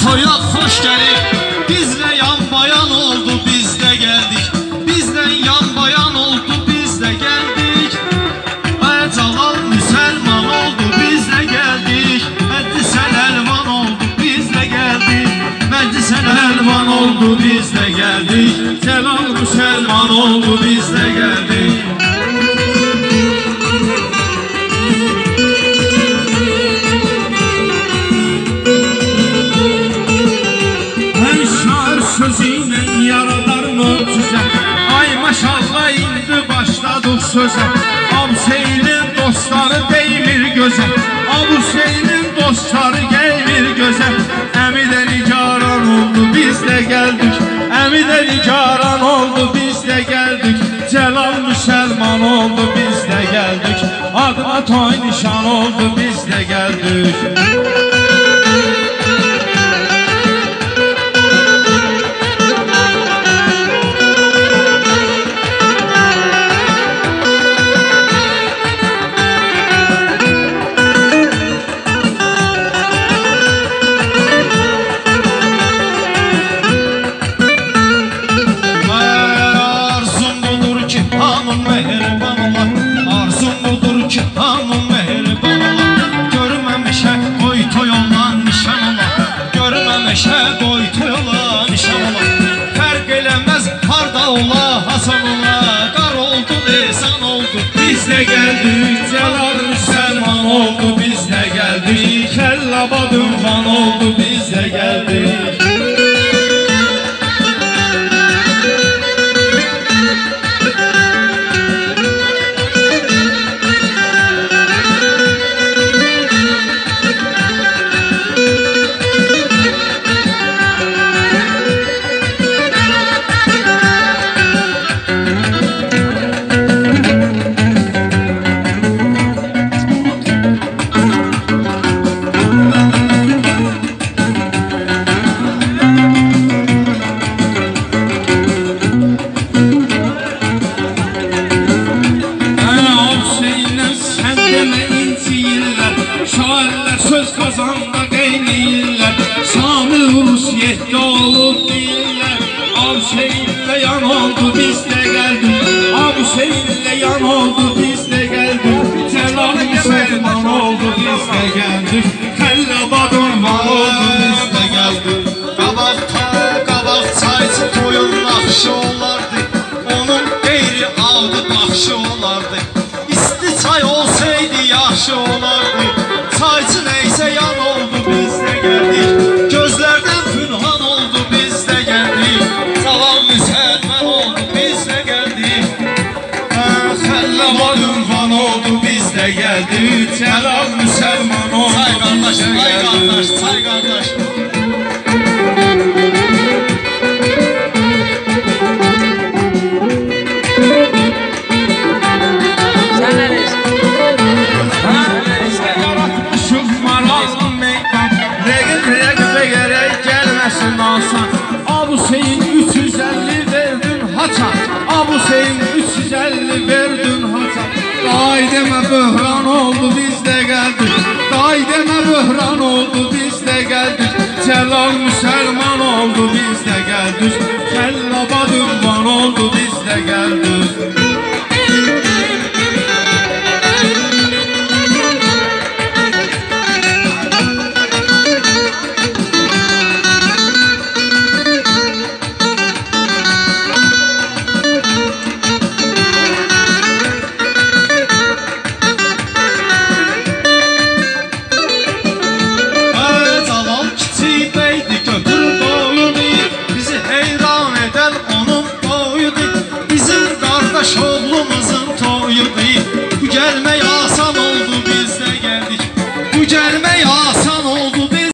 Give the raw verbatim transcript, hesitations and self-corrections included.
toya hoş gelir. Bizle yan bayan oldu, biz de geldik. Bizden yan bayan oldu, biz de geldik. Ay Calal Müselman oldu, biz de geldik. Meclisel elvan oldu, biz de geldik. Meclisel elvan oldu, biz de geldik. Celal Müselman oldu, biz de geldik. Sözüyle yaradar möcüzə. Ay maşallah indi başladık sözə. Abseynin dostları değmir göze. Abseynin dostları gelmir göze. Əmi də nigaran oldu, biz de geldik. Əmi də nigaran oldu, biz de geldik. Celal Müselman oldu, biz de geldik. Adına toy nişan oldu, biz de geldik. Hasan ola, kar oldu, lisan oldu, biz de geldik. Celal Müselman oldu, biz de geldik. Kellabad ünvan oldu, biz de geldik. Söz kazanda qeyniyirlər, Sami Rusiyyətdə olub deyirlər. Abseyinlə yan oldu, biz də gəldik. Abseyinlə yan oldu, biz də gəldik. Celal Müselman oldu, biz də gəldik. Kellabad ünvan oldu, biz də gəldik. Qabaq ta, qabaq çayçı toyun naxşı olardı. Onun qeyri adı baxşı olardı. İsti çay olsaydı yaxşı olardı. Çayçı neyse yan oldu, biz de geldik. Gözlerden pünhan oldu, biz de geldik. Calal Müselman oldu, biz de geldik. Kellabad ünvan oldu, biz de geldik. Celal Müselman oldu, çay kardeş, biz de çay geldik. kardeş, çay kardeş. Abseyyin üç yüz elli verdin haça. Abseyyin üç yüz elli verdin haça. Day demə böhran oldu, biz de geldik. Day demə böhran oldu, biz de geldik. Celal Müselman oldu, biz de geldik. Kellabad ünvan oldu, biz de geldik.